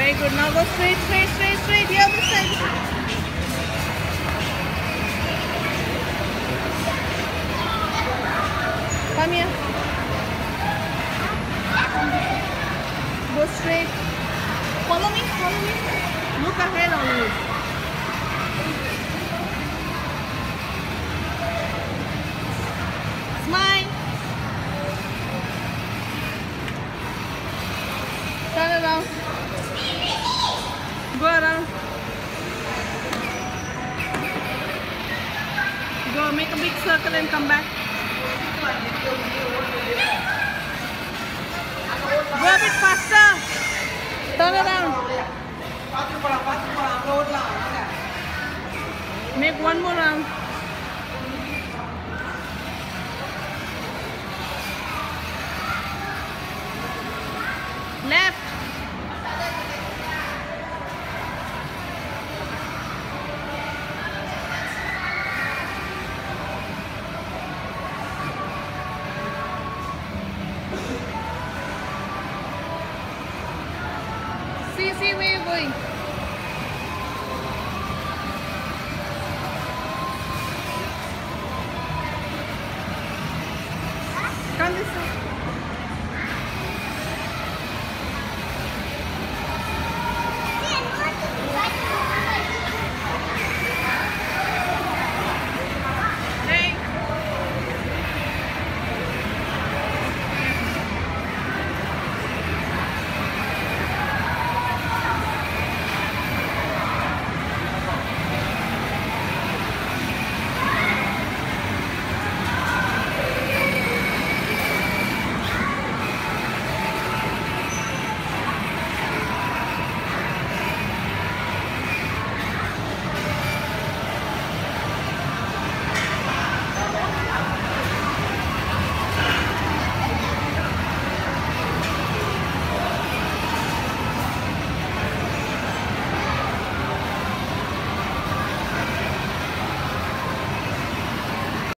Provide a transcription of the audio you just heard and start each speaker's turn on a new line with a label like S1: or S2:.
S1: Very good. Now go straight, straight, straight, straight. The other side. Come here. Go straight. Follow me, follow me. Look ahead always. Smile. Turn around. Go around. Go make a big circle and come back. Go a bit faster. Turn around. Make one more round. Left. See where you're going.